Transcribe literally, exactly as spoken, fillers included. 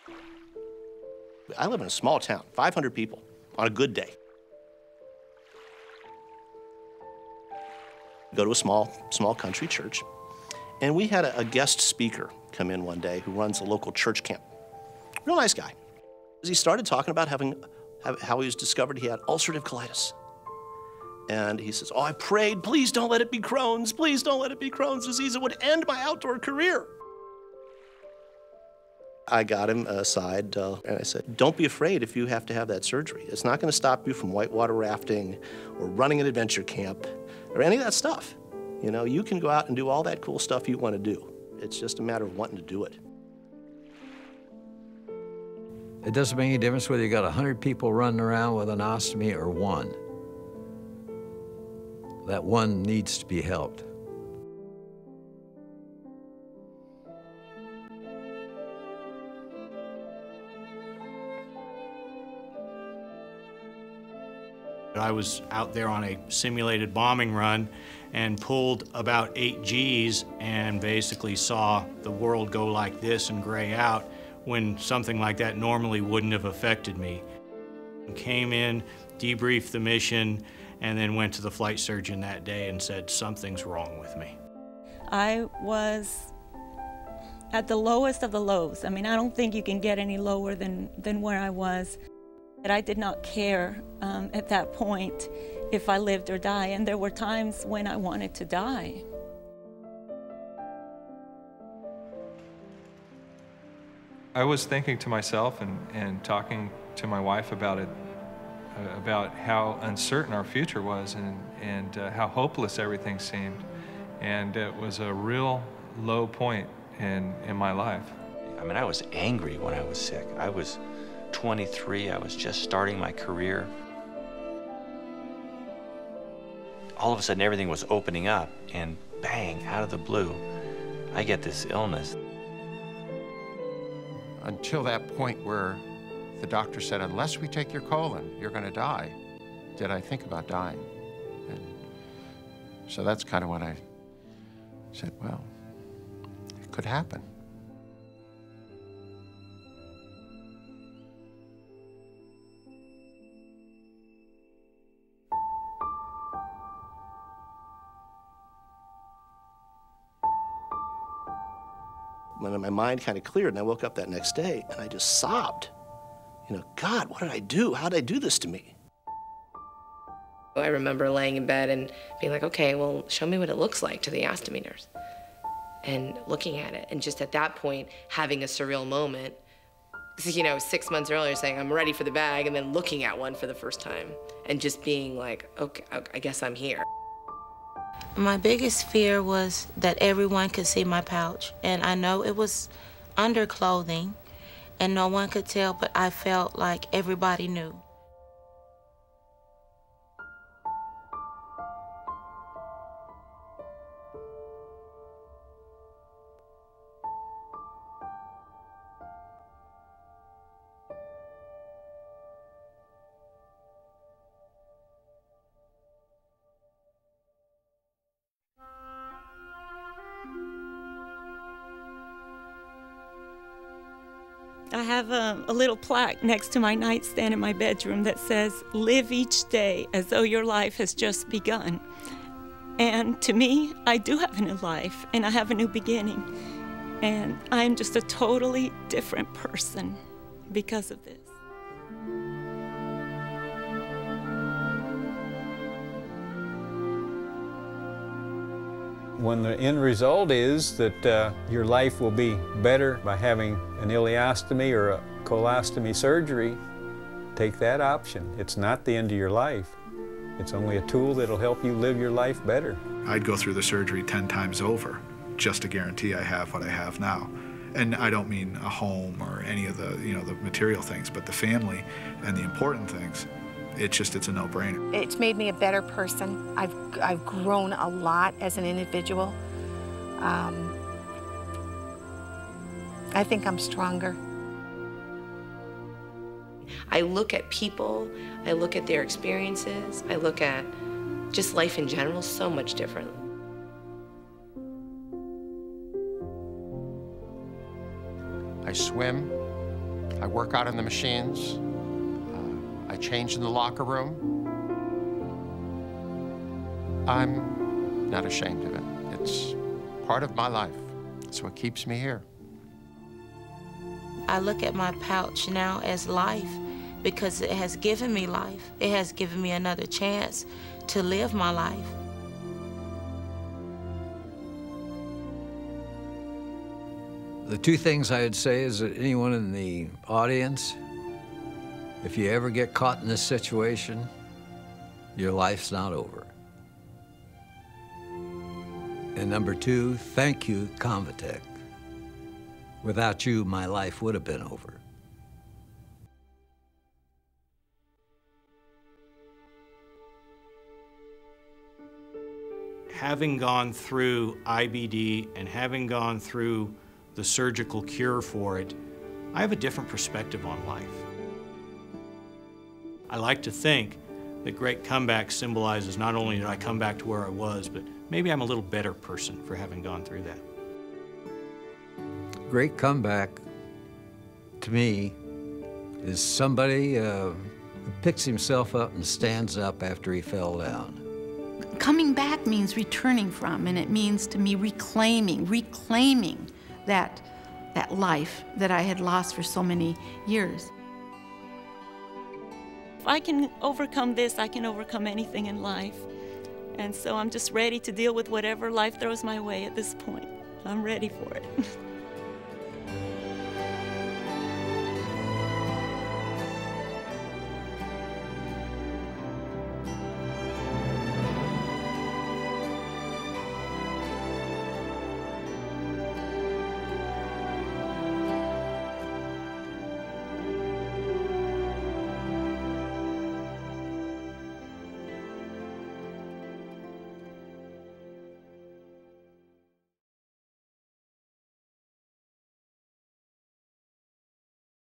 I live in a small town, five hundred people on a good day. Go to a small, small country church, and we had a, a guest speaker come in one day who runs a local church camp. Real nice guy. He started talking about having, how he was discovered he had ulcerative colitis. And he says, oh, I prayed, please don't let it be Crohn's, please don't let it be Crohn's disease, it would end my outdoor career. I got him aside uh, and I said, don't be afraid if you have to have that surgery. It's not gonna stop you from whitewater rafting or running an adventure camp or any of that stuff. You know, you can go out and do all that cool stuff you wanna do. It's just a matter of wanting to do it. It doesn't make any difference whether you got a hundred people running around with an ostomy or one. That one needs to be helped. I was out there on a simulated bombing run and pulled about eight G's and basically saw the world go like this and gray out when something like that normally wouldn't have affected me. Came in, debriefed the mission, and then went to the flight surgeon that day and said, something's wrong with me. I was at the lowest of the lows. I mean, I don't think you can get any lower than, than where I was. But I did not care um, at that point if I lived or died, and there were times when I wanted to die. I was thinking to myself and, and talking to my wife about it, uh, about how uncertain our future was and, and uh, how hopeless everything seemed. And it was a real low point in, in my life. I mean, I was angry when I was sick. I was twenty-three, I was just starting my career. All of a sudden, everything was opening up, and bang, out of the blue, I get this illness. Until that point where the doctor said, unless we take your colon, you're going to die, did I think about dying. And so that's kind of when I said, well, it could happen. When my mind kind of cleared and I woke up that next day and I just sobbed. You know, God, what did I do? How did I do this to me? I remember laying in bed and being like, okay, well, show me what it looks like to the ostomy nurse. And looking at it, and just at that point, having a surreal moment. You know, six months earlier saying, I'm ready for the bag, and then looking at one for the first time. And just being like, okay, I guess I'm here. My biggest fear was that everyone could see my pouch, and I know it was under clothing, and no one could tell, but I felt like everybody knew. I have a, a little plaque next to my nightstand in my bedroom that says, live each day as though your life has just begun. And to me, I do have a new life, and I have a new beginning. And I'm just a totally different person because of this. When the end result is that uh, your life will be better by having an ileostomy or a colostomy surgery, take that option. It's not the end of your life. It's only a tool that'll help you live your life better. I'd go through the surgery ten times over just to guarantee I have what I have now. And I don't mean a home or any of the, you know, the material things, but the family and the important things. It's just, it's a no-brainer. It's made me a better person. I've, I've grown a lot as an individual. Um, I think I'm stronger. I look at people, I look at their experiences, I look at just life in general so much different. I swim, I work out in the machines. Uh, I change in the locker room. I'm not ashamed of it. It's part of my life. It's what keeps me here. I look at my pouch now as life because it has given me life. It has given me another chance to live my life. The two things I would say is that anyone in the audience, if you ever get caught in this situation, your life's not over. And number two, thank you, Convatec. Without you, my life would have been over. Having gone through I B D and having gone through the surgical cure for it, I have a different perspective on life. I like to think that Great Comeback symbolizes not only did I come back to where I was, but maybe I'm a little better person for having gone through that. Great Comeback, to me, is somebody uh, who picks himself up and stands up after he fell down. Coming back means returning from, and it means to me reclaiming, reclaiming that, that life that I had lost for so many years. If I can overcome this, I can overcome anything in life. And so I'm just ready to deal with whatever life throws my way at this point. I'm ready for it.